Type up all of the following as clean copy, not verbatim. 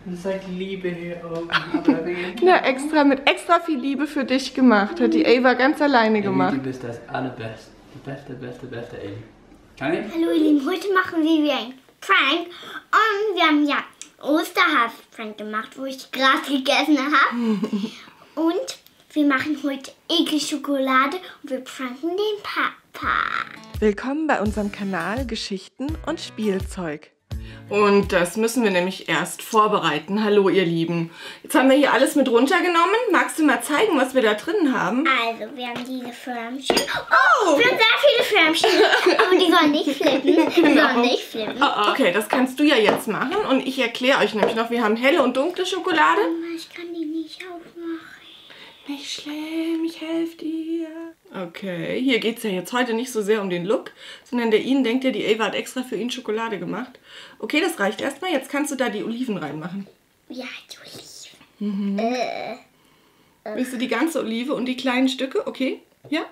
Das ist halt Liebe hier oben. Aber Na, mit extra viel Liebe für dich gemacht. Hat die Ava ganz alleine gemacht. Du bist das allerbeste. Beste Ellie. Kann ich? Hallo ihr Lieben, heute machen wir wieder ein Prank. Und wir haben ja Osterhase-Prank gemacht, wo ich Gras gegessen habe. Und wir machen heute eklige Schokolade und wir pranken den Papa. Willkommen bei unserem Kanal Geschichten und Spielzeug. Und das müssen wir nämlich erst vorbereiten. Hallo ihr Lieben. Jetzt haben wir hier alles mit runtergenommen. Magst du mal zeigen, was wir da drin haben? Also, wir haben diese Förmchen. Oh! Wir haben sehr viele Förmchen. Aber die sollen nicht flippen. Die sollen nicht flippen. Okay, das kannst du ja jetzt machen. Und ich erkläre euch nämlich noch, wir haben helle und dunkle Schokolade. Mama, ich kann die nicht aufmachen. Nicht schlimm, ich helfe dir. Okay, hier geht es ja jetzt heute nicht so sehr um den Look, sondern der Ian denkt ja, die Ava hat extra für ihn Schokolade gemacht. Okay, das reicht erstmal. Jetzt kannst du da die Oliven reinmachen. Ja, die Oliven. Willst du die ganze Olive und die kleinen Stücke? Okay? Ja?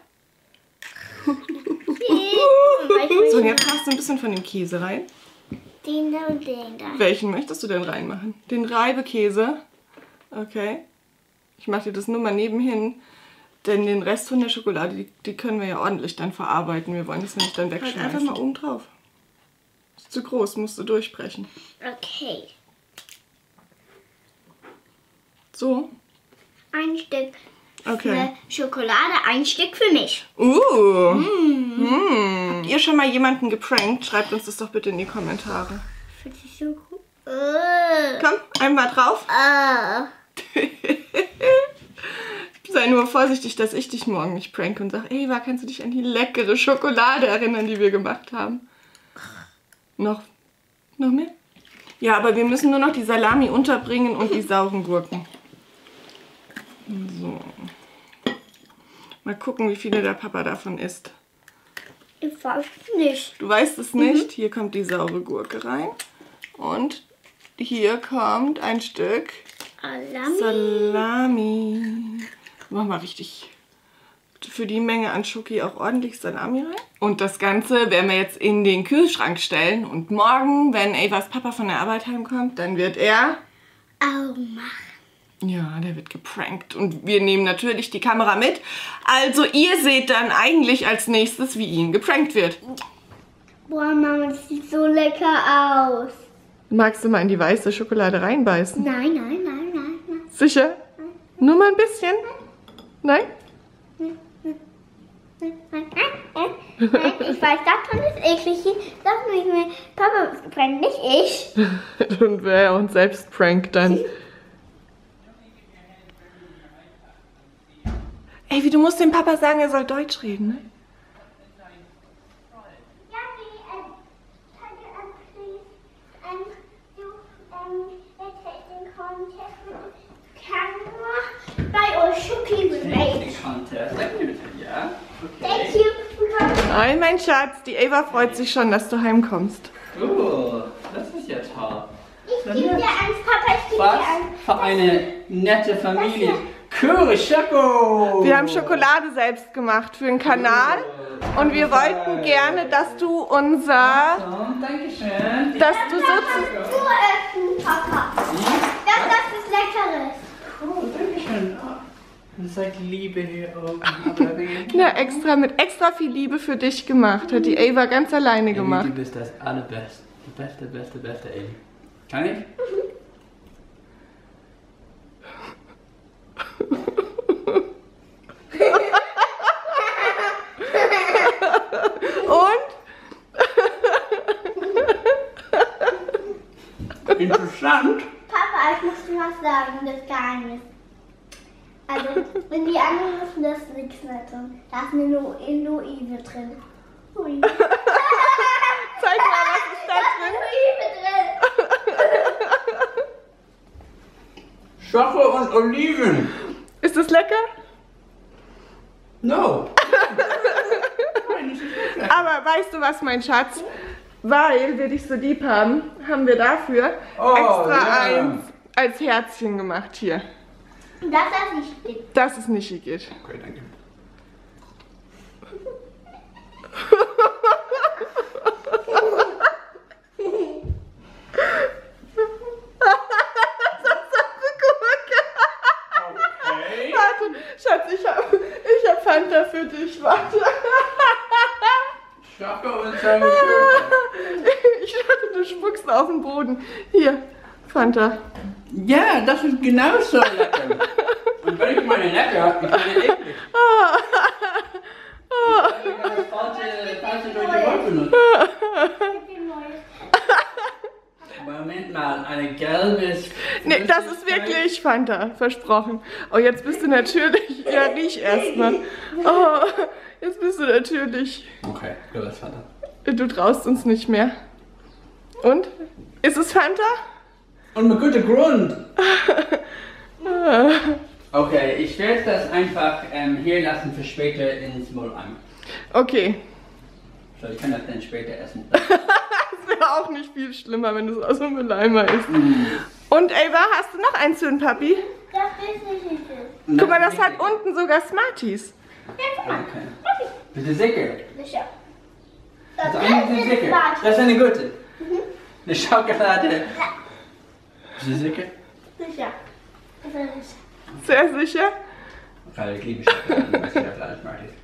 So, und jetzt machst du ein bisschen von dem Käse rein. Den da und den da. Welchen möchtest du denn reinmachen? Den Reibekäse? Okay. Ich mache dir das nur mal nebenhin, denn den Rest von der Schokolade, die können wir ja ordentlich dann verarbeiten. Wir wollen das nämlich dann wegschmeißen. Halt einfach mal oben drauf. Ist zu groß, musst du durchbrechen. Okay. So. Ein Stück Okay. für Schokolade, ein Stück für mich. Habt ihr schon mal jemanden geprankt? Schreibt uns das doch bitte in die Kommentare. Fühlt sich so gut. Komm, einmal drauf. Sei nur vorsichtig, dass ich dich morgen nicht prank und sag, Eva, kannst du dich an die leckere Schokolade erinnern, die wir gemacht haben? Noch mehr? Ja, aber wir müssen nur noch die Salami unterbringen und die sauren Gurken. So. Mal gucken, wie viele der Papa davon isst. Ich weiß nicht. Du weißt es nicht? Hier kommt die saure Gurke rein. Und hier kommt ein Stück Salami. Mach mal richtig für die Menge an Schoki auch ordentlich Salami rein. Und das Ganze werden wir jetzt in den Kühlschrank stellen. Und morgen, wenn Avas Papa von der Arbeit heimkommt, dann wird er Augen machen. Ja, der wird geprankt. Und wir nehmen natürlich die Kamera mit. Also ihr seht dann eigentlich als nächstes, wie ihn geprankt wird. Boah, Mama, das sieht so lecker aus. Magst du mal in die weiße Schokolade reinbeißen? Nein, nein. Sicher? Nur mal ein bisschen? Nein? Ich weiß, das ist eklig. Das nicht mehr. Papa ist geprankt, nicht ich. Und wer uns selbst prankt dann. Ey, wie du musst dem Papa sagen, er soll Deutsch reden, ne? Thank you. Nein, mein Schatz, die Ava freut sich schon, dass du heimkommst. Oh, das ist ja toll. Ich gebe dir eins, Papa, ich gebe dir Was eins. für eine nette Familie. Cool, Schoko. Wir haben Schokolade selbst gemacht für den Kanal. Und wir wollten gerne, dass du unser... Dankeschön. Dass du Du essen, Papa. Das ist Leckeres. Oh, Dankeschön. Das ist halt Liebe hier oben. Aber mit extra viel Liebe für dich gemacht. Hat die Ava ganz alleine gemacht. Du bist das allerbeste. Beste Ellie. Kann ich? Und? Interessant. Papa, ich muss dir was sagen, das Geheimnis. Also, wenn die anderen wissen, das ist nichts mehr drin. Da ist eine Olive drin. Ui. Zeig mal, was ist da drin? Olive drin. Schoko und Oliven. Ist das lecker? No. Aber weißt du was, mein Schatz? Weil wir dich so lieb haben, haben wir dafür extra eins als Herzchen gemacht hier. Das nicht geht. Das ist nicht Igitt. Okay, danke. für dich, warte. Schocke und seine Ich dachte, du spuckst auf den Boden. Hier, Fanta. Ja, das ist genauso lecker. Und wenn ich meine Necke habe, ich bin eklig. Ich habe das falsche deutsche Wort benutzt. Moment mal, eine gelbes... Nee, das ist wirklich Fanta, versprochen. Oh, jetzt bist du natürlich... Ja, riech erstmal. Oh, jetzt bist du natürlich... Okay, gut, das ist Fanta. Du traust uns nicht mehr. Und? Ist es Fanta? Und mit gutem Grund. Okay, ich werde das einfach hier lassen für später ins Mülleimer. Okay. So, ich kann das dann später essen. Das wäre auch nicht viel schlimmer, wenn es aus dem Mülleimer ist. Und Ava, hast du noch eins für den Papi? Das ist nicht schön. Guck mal, das hat unten sogar Smarties. Okay. Bist du sicher? Sicher. Das ist eine sicher. Das ist eine gute. Eine Schokolade. Bist du sicher? Sicher. Ich bin sicher. Sehr sicher? Weil ich liebe Schokolade, was Schokolade mag ist.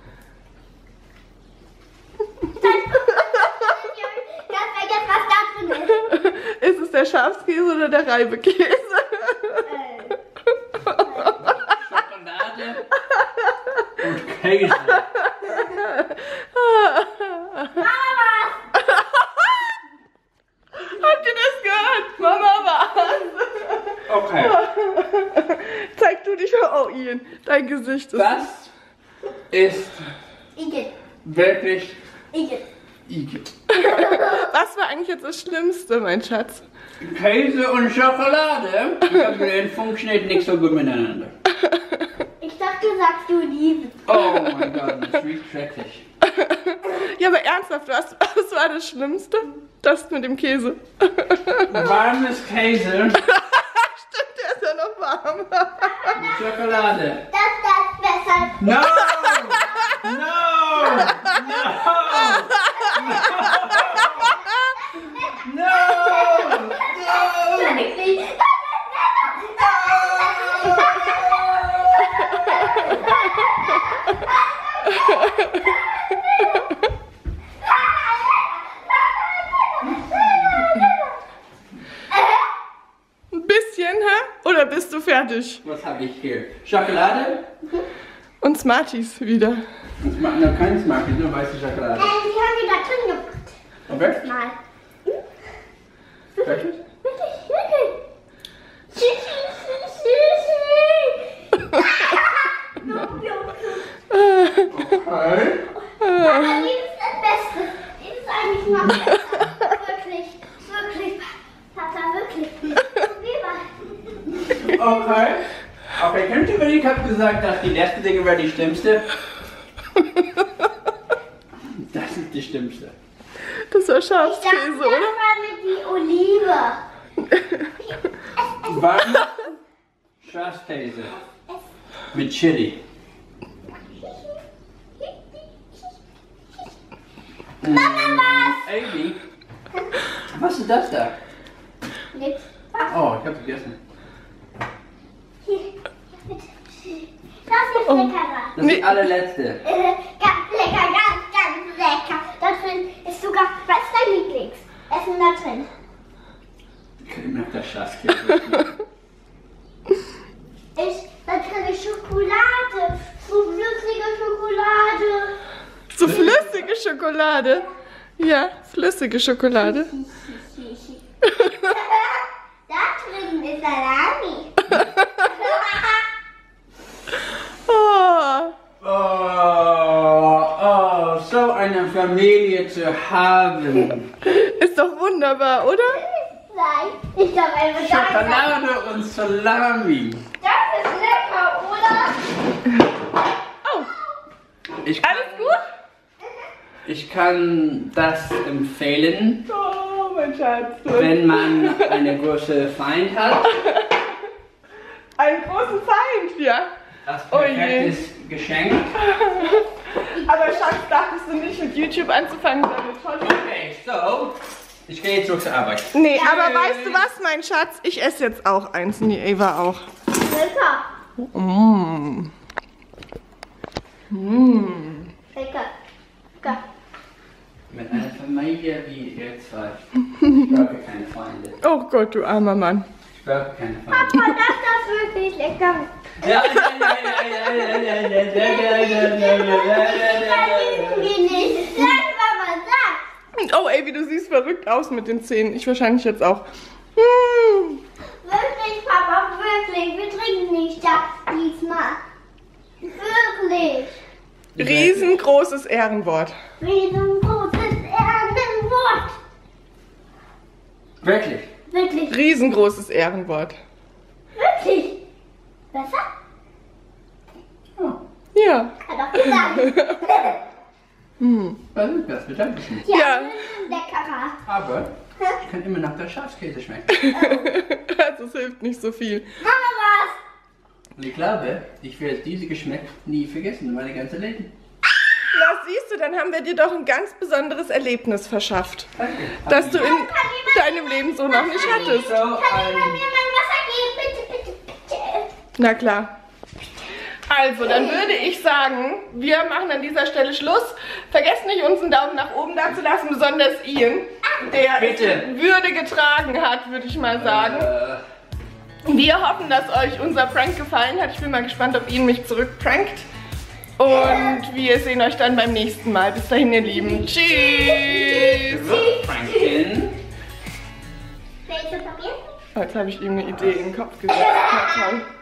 Ganz vergessen, was da drin ist. Ist es der Schafskäse oder der Reibekäse? Schokolade und Käse. Habt ihr das gehört? Mama was? Okay. Zeig du dich mal. Oh, Ian, dein Gesicht ist... Das ist Igitt. wirklich Igitt. Igitt. Was war eigentlich jetzt das Schlimmste, mein Schatz? Käse und Schokolade. Ich habe gelernt, funktioniert nicht so gut miteinander. Ich dachte, du sagst du liebst. Oh mein Gott, das riecht schrecklich. Ja, aber ernsthaft, was war das Schlimmste? Das mit dem Käse. Warmes Käse Stimmt, der ist ja noch warm. und Schokolade. Das besser. No! No! No! No! No! Wirklich. Ein bisschen, hä? Oder bist du fertig? Was habe ich hier? Schokolade? Und Smarties wieder. Das macht noch keinen Geschmack, nur weiße Schokolade. Die haben die da drin gemacht. Okay? Mal. Wirklich? Wirklich, wirklich. Okay. Aber die ist das Beste. Die ist eigentlich noch besser. Wirklich, wirklich. Papa, wirklich. Wie war? Okay. Okay, könnt ihr, wenn ich habe gesagt, dass die letzte Dinge wäre die schlimmste? Das ist die schlimmste. Das war Ich dachte, Schafskäse, das oder? war mit die Olive. Warme Schafskäse mit Chili. Amy, was ist das da? Nix. Oh, ich habe vergessen. Hier, bitte. Das ist leckerer. Das ist die allerletzte. Ganz lecker, ganz lecker. Da drin ist sogar, was ist dein Lieblingsessen da drin? Ich mag das Schafskäse. Da drin ist Schokolade. So flüssige Schokolade. So flüssige Schokolade. Ja, flüssige Schokolade. Da drin ist Salami. Oh. Oh, so eine Familie zu haben. Ist doch wunderbar, oder? Nein, ich glaube einfach Schokolade und Salami. Das ist lecker, oder? Oh, Ich kann, alles gut? ich kann das empfehlen, Oh, mein Schatz. wenn man eine große Feind hat. Einen großen Feind, ja. Das Oh je. perfektes Geschenk. Aber Schatz, dachtest du nicht mit YouTube anzufangen, damit toll. Okay, so, ich gehe jetzt zurück zur Arbeit. Nee, aber weißt du was, mein Schatz? Ich esse jetzt auch eins und die Ava auch. Lecker. Mm. Lecker. Lecker. Mit einer Familie wie ihr zwei. Ich brauche keine Feinde. Oh Gott, du armer Mann. Ich brauche keine Feinde. Papa, das ist wirklich lecker. Ja, Wir nicht. Sag, Papa, sag. Oh ey, wie du siehst verrückt aus mit den Zähnen. Ich wahrscheinlich jetzt auch. Wirklich, Papa, wirklich. Wir trinken nicht das diesmal. Wirklich. Riesengroßes Ehrenwort. Riesengroßes Ehrenwort. Wirklich? Wirklich. Riesengroßes Ehrenwort. Wirklich. Besser? Oh, Ja. Hat doch gesagt. was ist das? Bedanke ich mich. Ja. Leckerer. Aber ich kann immer noch der Schafskäse schmecken. Also es hilft nicht so viel. Mama, was? Und ich glaube, ich werde diese Geschmack nie vergessen, mein ganzes Leben. Na siehst du, dann haben wir dir doch ein ganz besonderes Erlebnis verschafft. Danke. Das du in deinem Leben so noch nicht hattest. So Kann jemand ein... mir mein Wasser geben? Bitte, bitte, bitte. Na klar. Also, dann würde ich sagen, wir machen an dieser Stelle Schluss. Vergesst nicht, uns einen Daumen nach oben da zu lassen, besonders Ian, der Bitte. Würde getragen hat, würde ich mal sagen. Wir hoffen, dass euch unser Prank gefallen hat. Ich bin mal gespannt, ob Ian mich zurückprankt. Und wir sehen euch dann beim nächsten Mal. Bis dahin, ihr Lieben. Tschüss. Franken. Welches Papier? Jetzt habe ich ihm eine Idee in den Kopf gesetzt. Na toll.